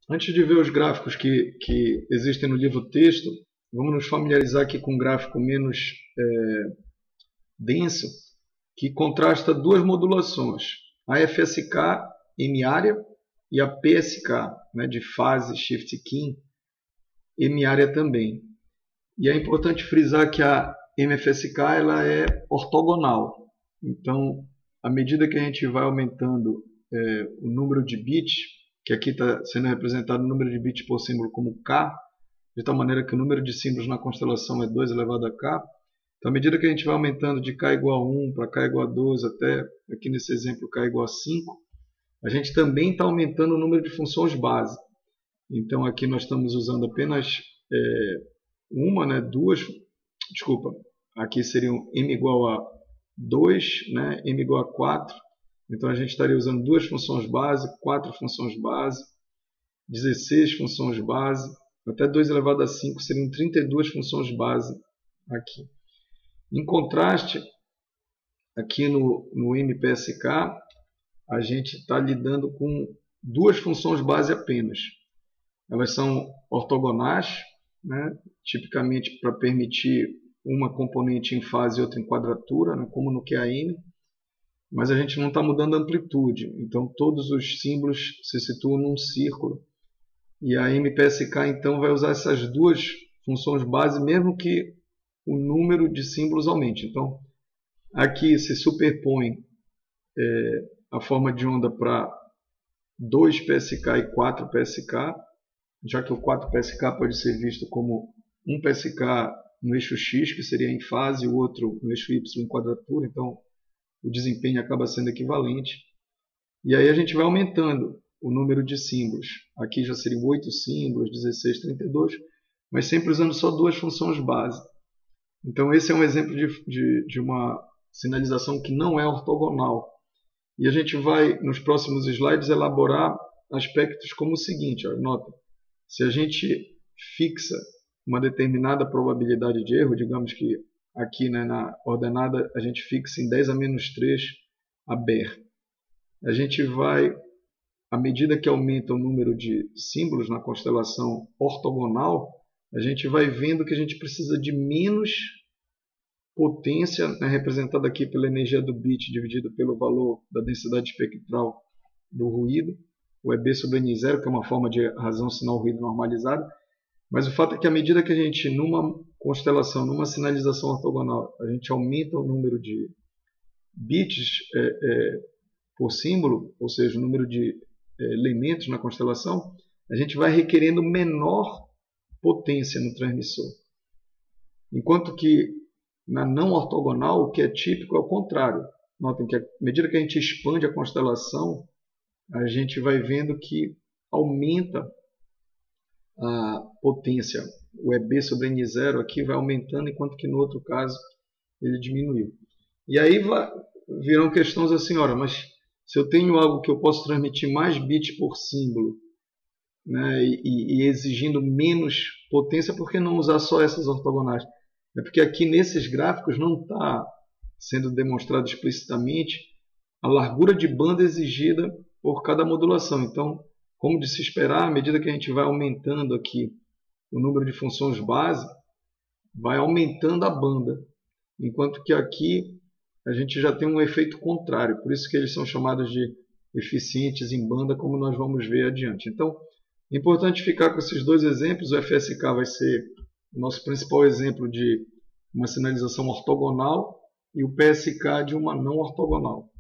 Antes de ver os gráficos que existem no livro-texto, vamos nos familiarizar aqui com um gráfico menos denso, que contrasta duas modulações, a FSK M-área e a PSK, né, de fase Shift Key, M-área também. E é importante frisar que a MFSK ela é ortogonal. Então, à medida que a gente vai aumentando o número de bits, que aqui está sendo representado o número de bits por símbolo como K, de tal maneira que o número de símbolos na constelação é 2 elevado a K. Então, à medida que a gente vai aumentando de K igual a 1 para K igual a 2, até aqui nesse exemplo K igual a 5, a gente também está aumentando o número de funções base. Então, aqui nós estamos usando apenas aqui seriam m igual a 2, né, m igual a 4. Então, a gente estaria usando duas funções base, 4 funções base, 16 funções base, até 2 elevado a 5 seriam 32 funções base aqui. Em contraste, aqui no MPSK, a gente está lidando com duas funções base apenas. Elas são ortogonais, né, tipicamente para permitir uma componente em fase e outra em quadratura, né, como no QAM, mas a gente não está mudando a amplitude. Então, todos os símbolos se situam num círculo. E a MPSK, então, vai usar essas duas funções base, mesmo que o número de símbolos aumente. Então, aqui se superpõe a forma de onda para 2 PSK e 4 PSK, já que o 4 PSK pode ser visto como um PSK no eixo X, que seria em fase, e o outro no eixo Y em quadratura. Então, o desempenho acaba sendo equivalente. E aí a gente vai aumentando o número de símbolos. Aqui já seriam 8 símbolos, 16, 32, mas sempre usando só duas funções base. Então esse é um exemplo de uma sinalização que não é ortogonal. E a gente vai, nos próximos slides, elaborar aspectos como o seguinte. Ó, nota, se a gente fixa uma determinada probabilidade de erro, digamos que aqui, né, na ordenada a gente fixa em 10 a menos 3 a BER. A gente vai, à medida que aumenta o número de símbolos na constelação ortogonal, a gente vai vendo que a gente precisa de menos potência, né, representada aqui pela energia do bit dividido pelo valor da densidade espectral do ruído, o EB sobre N0, que é uma forma de razão sinal ruído normalizada. Mas o fato é que à medida que a gente, numa constelação, numa sinalização ortogonal, a gente aumenta o número de bits por símbolo, ou seja, o número de elementos na constelação, a gente vai requerendo menor potência no transmissor. Enquanto que na não ortogonal, o que é típico é o contrário. Notem que à medida que a gente expande a constelação, a gente vai vendo que aumenta a potência. O EB sobre N0 aqui vai aumentando, enquanto que no outro caso ele diminuiu. E aí virão questões assim, ora, mas se eu tenho algo que eu posso transmitir mais bits por símbolo, né, e exigindo menos potência, por que não usar só essas ortogonais? É porque aqui nesses gráficos não está sendo demonstrado explicitamente a largura de banda exigida por cada modulação. Então, como de se esperar, à medida que a gente vai aumentando aqui o número de funções base, vai aumentando a banda. Enquanto que aqui a gente já tem um efeito contrário. Por isso que eles são chamados de eficientes em banda, como nós vamos ver adiante. Então, é importante ficar com esses dois exemplos. O FSK vai ser o nosso principal exemplo de uma sinalização ortogonal e o PSK de uma não ortogonal.